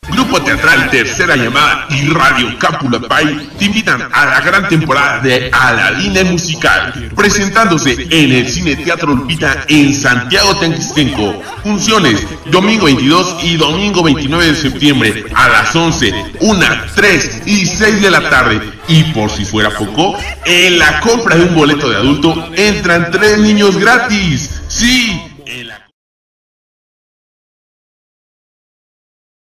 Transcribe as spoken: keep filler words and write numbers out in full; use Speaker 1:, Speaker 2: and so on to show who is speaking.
Speaker 1: Grupo Teatral Tercera Llamada y Radio Capulapay te invitan a la gran temporada de Aladina Musical, presentándose en el Cine Teatro Lupita en Santiago Tenquistenco. Funciones domingo veintidós y domingo veintinueve de septiembre a las once, una, tres y seis de la tarde. Y por si fuera poco, en la compra de un boleto de adulto entran tres niños gratis. ¡Sí!